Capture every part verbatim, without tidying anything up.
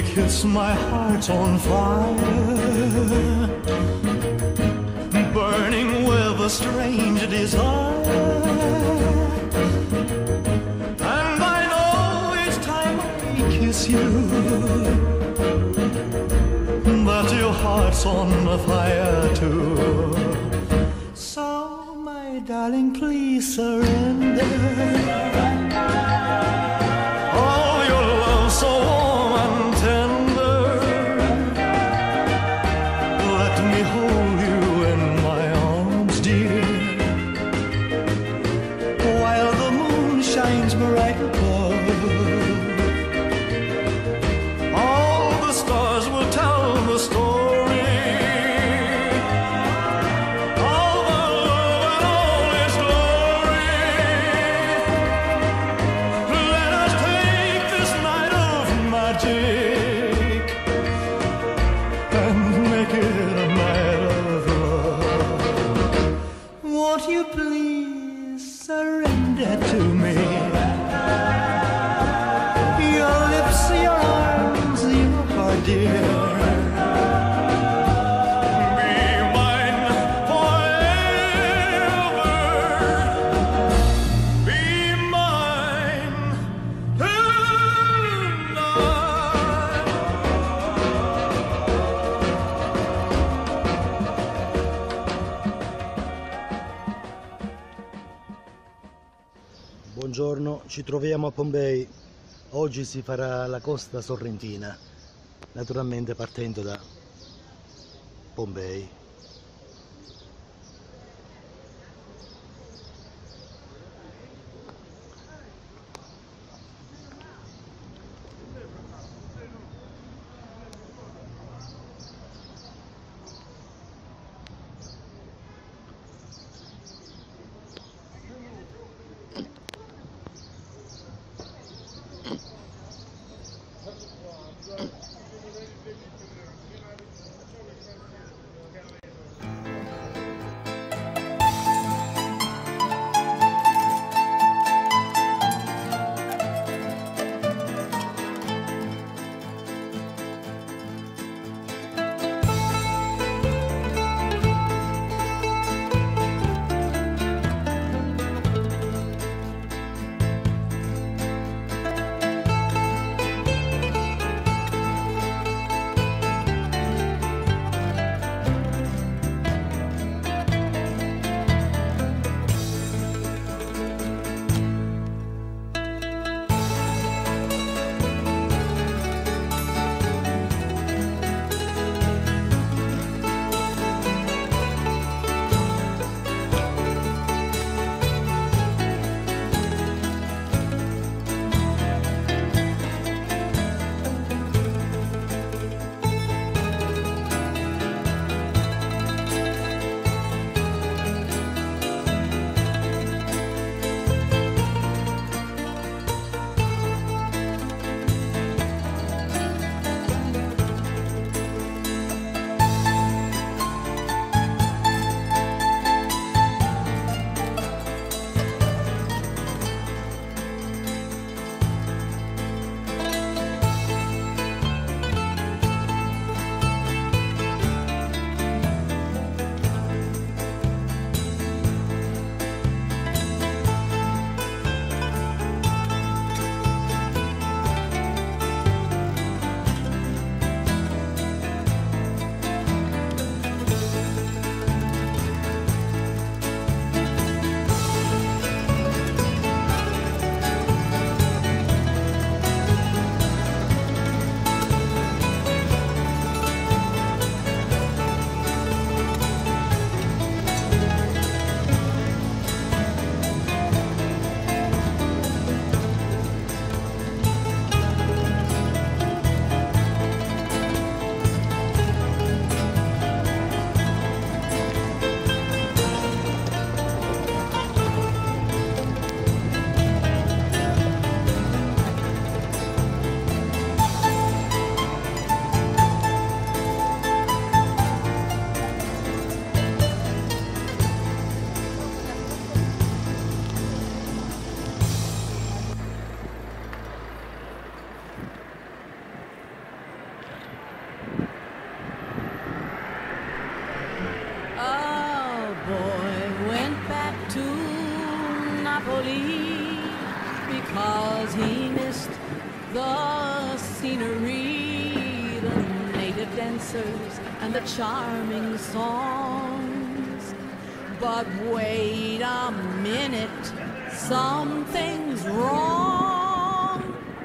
kiss, my heart's on fire, burning with a strange desire. And I know each time I kiss you that your heart's on fire too. So, my darling, please surrender. Oh, your love so warm and tender. Let me hold you in my arms, dear, while the moon shines bright above. All the stars will tell the story. All the love and all its glory. Let us take this night of magic and make it a night of love. Won't you please surrender to me? Your lips, your arms, your heart, dear. Be mine forever. Be mine tonight. Buongiorno, ci troviamo a Pompei. Oggi si farà la costa sorrentina, naturalmente partendo da Pompei. Napoli because he missed the scenery, the native dancers, and the charming songs. But wait a minute, something's wrong.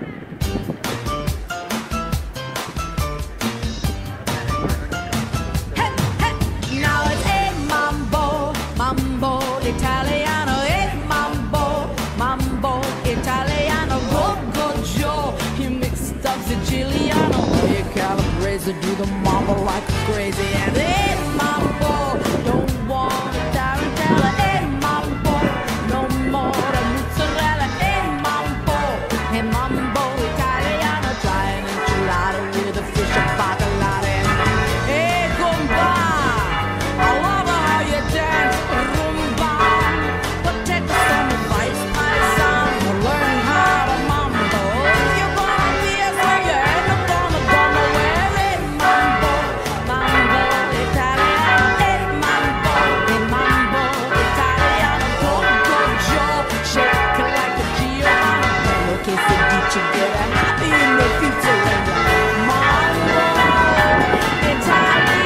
Hey, hey, now it's a mambo, mambo Italiano, a mambo, mambo Italiano, go go Joe, he mixed up Siciliano, play Calabrese, do the mambo like crazy, and a mambo, don't want a tarantella, a mambo, no more the mozzarella, a mambo, a mambo Italiano, try an enchilada with a fish and bacalao, and hey compa, I love how you dance rumba, but take some advice, my son, learn how to mambo. You're gonna be a singer, and you're gonna go nowhere. Hey mambo, mambo Italiano, hey mambo, hey mambo Italiano, go go Joe, shake it like a Giovanni, bello che se dice get happy in the future, and mambo Italiano.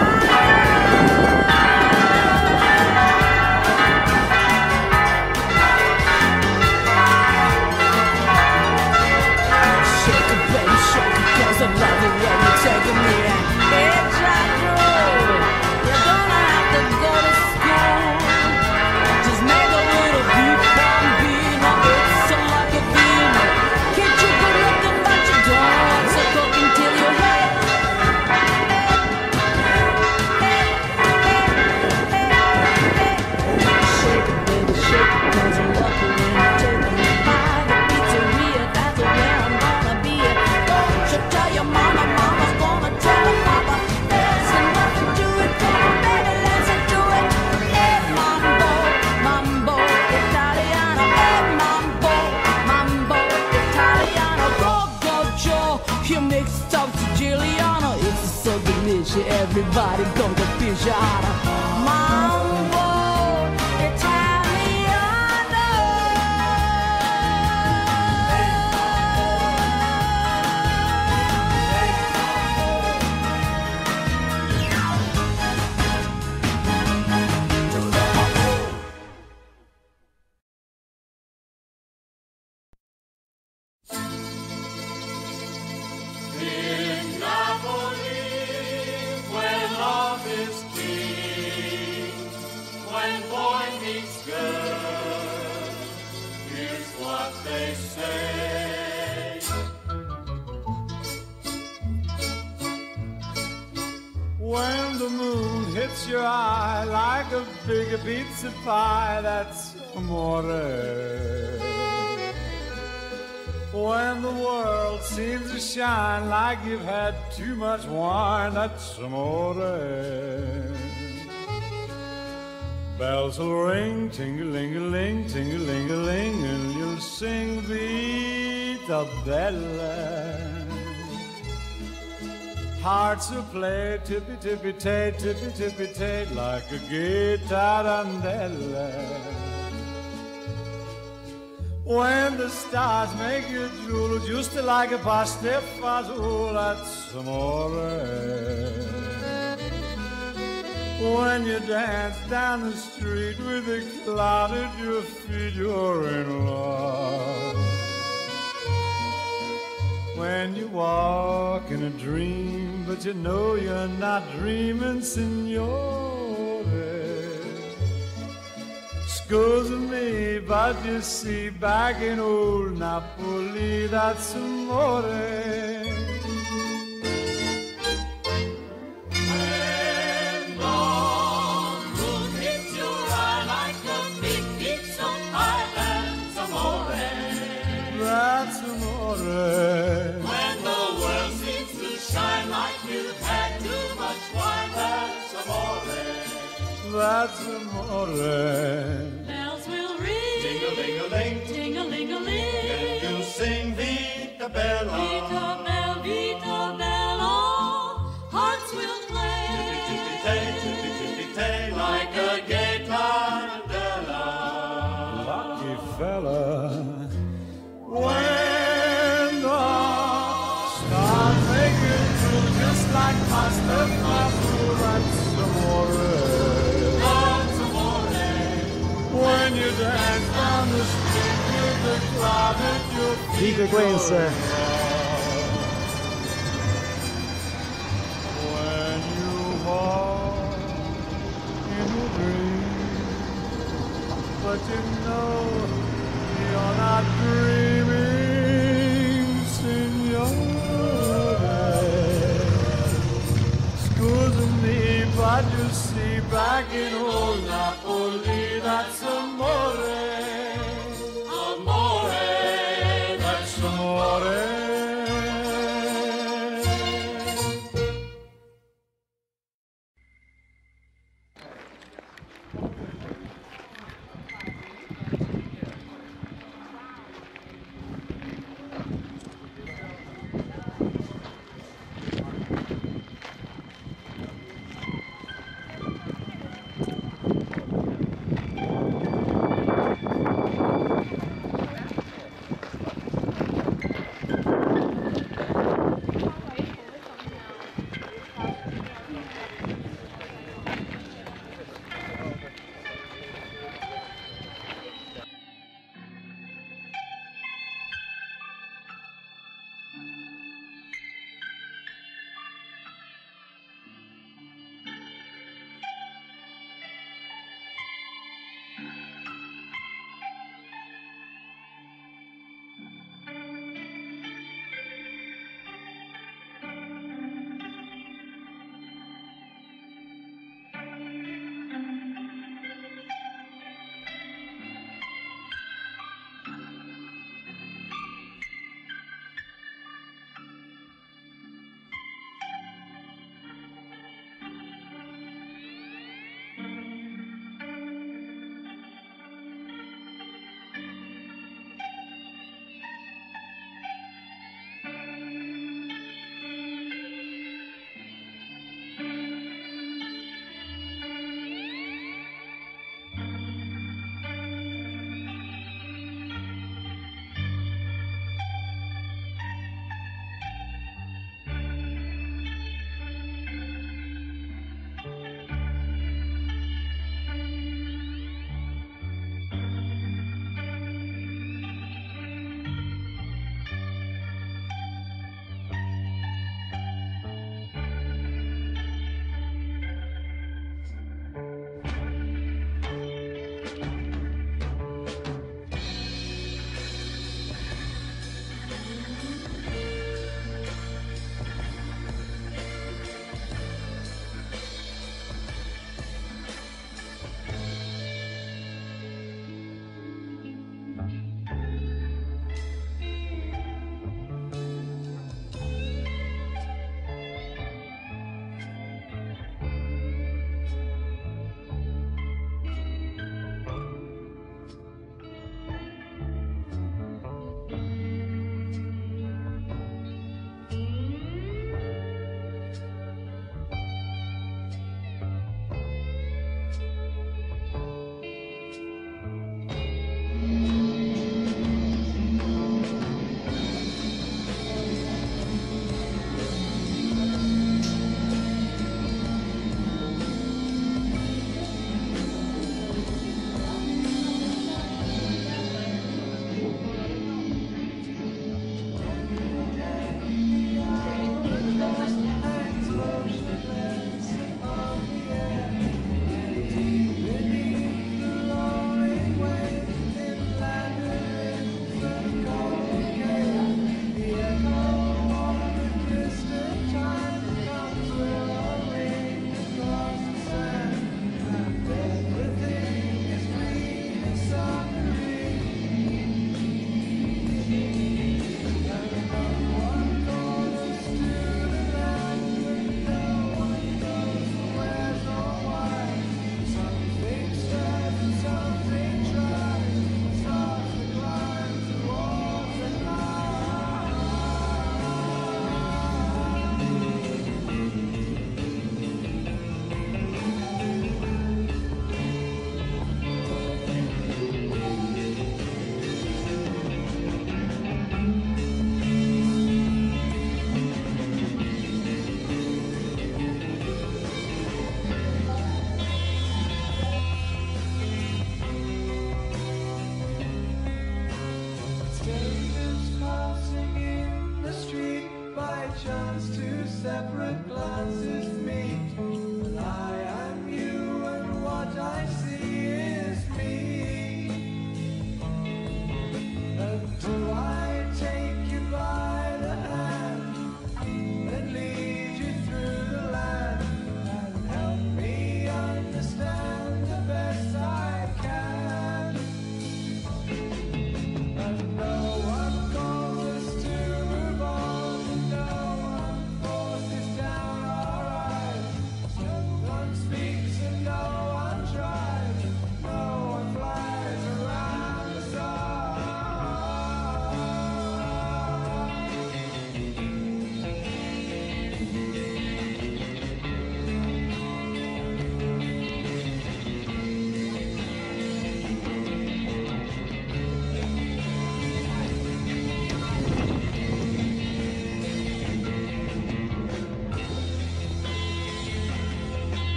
Shake it, baby, shake it, 'cause I love it when you're taking me in. Hey, Jaco, you're gonna have to go to school. Just make a little beat bambino, it's a like a vino. Can't you go looking but you don't, so cooking till you're right. Shake it, baby, shake it, 'cause I love it when you're taking me by the pizzeria. That's where I'm gonna be. Don't you tell your mama, mama's gonna tell her papa. There's nothing to it, come on, baby, let's do it. Hey, mambo, mambo Italiano. Hey, mambo, mambo Italiano. Go, go, Joe, you mixed up Siciliano. It's so delicious, everybody go to Pigiano. Mambo In Napoli, where love is king, when boy meets girl, here's what they say. When the moon hits your eye like a big pizza pie, that's amore. When the world seems to shine like you've had too much wine, that's amore. Bells will ring, ting-a-ling-a-ling, ting-a-ling-a-ling, and you'll sing Vita Bella. Hearts will play tippy-tippy-tay, tippy-tippy-tay, like a gay tarantella. When the stars make you drool, just like a pasta fazool, that's amore. When you dance down the street with a cloud at your feet, you're in love. When you walk in a dream, but you know you're not dreaming, signore. Scusa me, but you see, back in old Napoli, that's amore. When the moon hits your eye like a big pizza pie, that's amore. That's amore. When the world seems to shine like you've had too much wine, that's amore. That's amore. Bells will ring, Ting-a-ling-a-ling, ting-a-ling-a-ling. and you'll sing Vita Bella. Vita Bella, Vita Bella, hearts will play. Tippy-tippy-tay, tippy-tippy-tay, like a gay tarantella. Lucky Vico e Queens. When you are in a dream, but you know you're not dreaming, signore. Scusa me, but you see, back in old Napoli, that's amore. Amore, that's amore.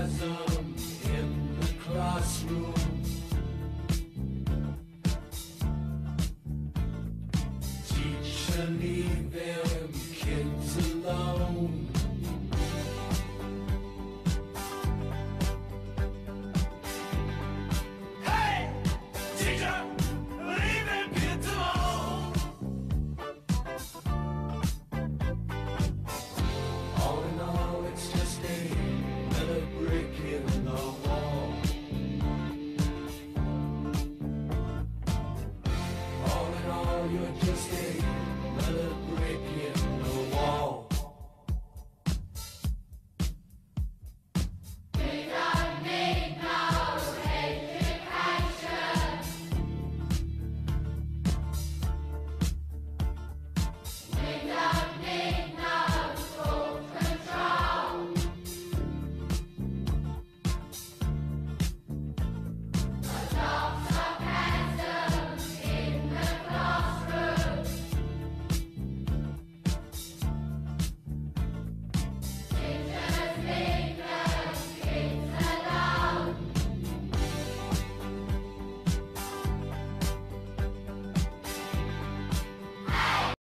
enthusiasm in the classroom. Teacher, leave them